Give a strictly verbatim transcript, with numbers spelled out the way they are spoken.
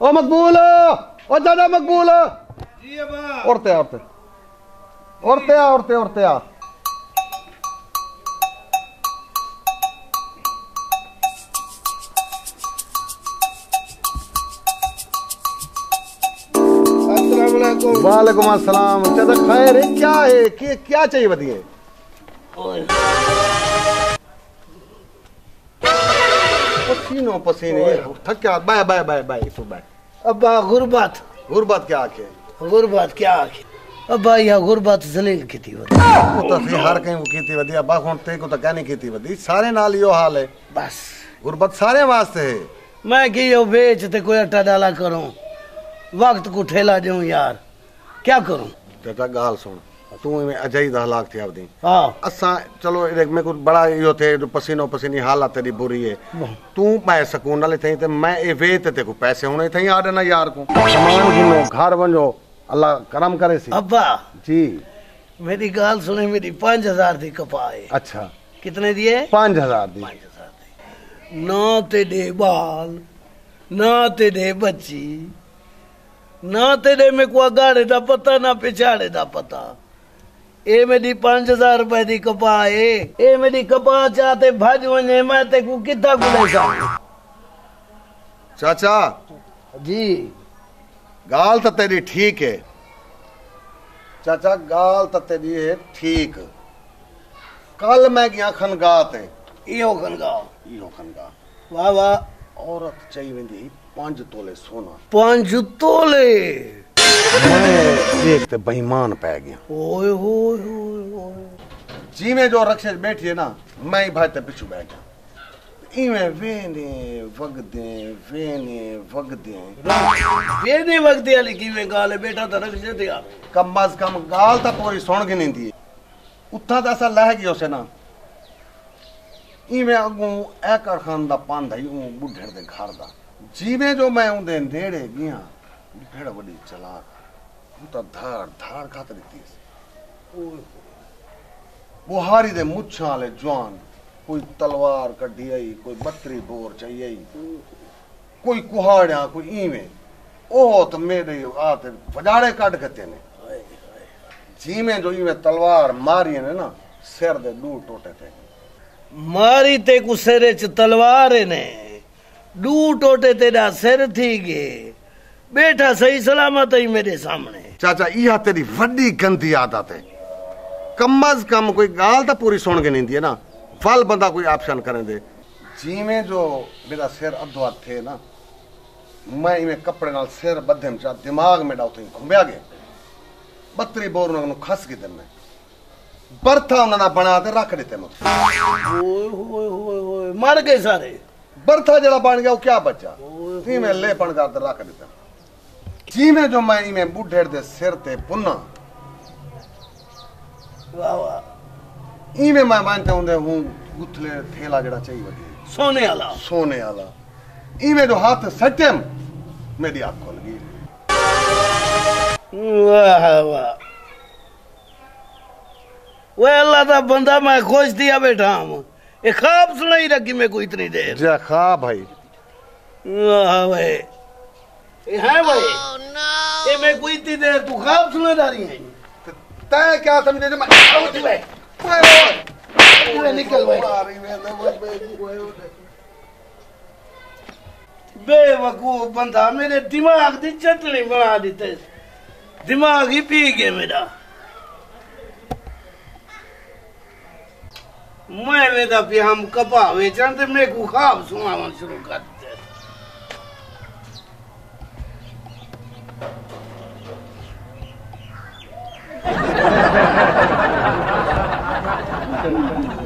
ओ मकबूल, ओ दादा मकबूल। जी अब्बा। औरते औरते औरते आ औरते औरते आ। वालेकुम अस्सलाम। चाचा खैर है? क्या है? क्या, क्या चाहिए बताइए? पसीनो पसीने थक क्या? Bye bye bye bye bye. अब्बा गुरबत गुरबत क्या आखे? गुरबत क्या आखे? अब्बा यह गुरबत जलील की थी वदी। वो तो सी हर कहीं वो कीती वदी। अब्बा हुन ते को तो क्या नहीं कीती वदी। सारे नाल यो हाल है। बस गुरबत सारे वास्ते है। मैं कि यो बेच ते कोई अट्टा डाला करूं, वक्त को ठेला दूं यार, क्या करूं? चाचा गाल सुन, तू में अजय दा हलाक थी आवदी। हां असा चलो मेरे को बड़ा यो थे पसीनो पसीनी हालत तेरी बुरी है। तू मैं सकून वाले थई ते मैं ए वे ते को पैसे होने थई आडे ना यार को सामान गिनो घर वणो अल्लाह करम करे सी। अब्बा जी मेरी गाल सुने, मेरी पांच हजार दी कपाए। अच्छा कितने दिए? पांच हजार दी। पांच हजार दी। ना तेरे बाल, ना तेरे बच्ची, ना तेरे में को अगाड़े दा पता ना पिछाड़े दा पता। ए मेरी पांच हजार रुपए दी कपा है। ए मेरी कपा चाहते भज वने मैं ते को कितना गुलेसा। चाचा जी गाल तो तेरी ठीक है। चाचा गाल तो तेरी है ठीक। कल मैं गया खनगाह ते। इहो खनगाह इहो खनगाह। वाह वाह। औरत चाहिए वेंदी पांच तोले सोना। पांच तोले? मैं देख ते बेईमान पै गया। ओए होए होए। जी में जो रक्षे बैठी है ना, मैं ही भाई ते पिछू बैठ गया। इवें वेने वगदे वेने वगदे वेने वगदे वाली किवें गाल है बेटा? तो रक्षे ते आवे कम अज कम गाल तो पूरी सुन के नहीं दी। उथा तो ऐसा लह गया उसे ना। इवें अगू ए कारखान दा पांदा ही ऊ बुढ़े दे घर दा। जीवे जो मैं उन्दे नेड़े गया भेड़ बड़ी चलाक। वो तो धाड़ धाड़ खातर थी। बुहारी दे मुच्छां वाले जवान, कोई तलवार कड्डी आई, कोई बत्तरी बोर चाहिए, कोई कुहाड़िया, कोई इवें। ओह तो मेरे आते वजाड़े कट गते ने। जी में जो इवें तलवार मारी ने ना, सिर दे दू टोटे थे। मारी ते को सिर च तलवार ने, दू टोटे तेरा सिर थी गे। बेटा सही सलामत ही मेरे सामने। चाचा यह तेरी वड्डी गंदी आदत है। कम अज कम कोई गाल तो पूरी सुन के नहीं दी है ना, फल बंदा कोई ऑप्शन करें दे। जी में जो मेरा सिर अधवा थे ना, मैं इवें कपड़े नाल सिर बद्धे में चा दिमाग में डाउते घूमया गया। बत्तरी बोर उन्होंने खस के दिन में बर्था उन्होंने बना के रख देते मुझे। ओए होए होए होए मर गए सारे। बर्था जरा बन गया वो क्या बचा? इवें लेपन कर रख देते। जी में जो मैं इवें बुढ़े दे सिर ते पुन्ना। वाह वाह। इवें मैं मानते होंदे हूं गुथले थेला जड़ा चाहिए वदी सोने वाला सोने वाला। इवें जो हाथ सटम मेरी आंख खुल गई। वाह वाह। वो अल्लाह दा बंदा, मैं खुश दिया बैठा हूं। ये ख्वाब सुनाई रखी मैं को इतनी देर। जा खा भाई। वाह भाई ये है भाई। oh, no. ये मैं कोई इतनी देर तू ख्वाब सुना जा रही है। तय क्या समझे? जो मैं ओए निकल भाई। बेवकूफ बंदा, मेरे दिमाग दी चटनी बना दी ते। दिमाग ही पी गया मेरा। मैं वेदा पे हम कपा वेचन ते मैं को ख्वाब सुनावन शुरू कर दिते। Thank you.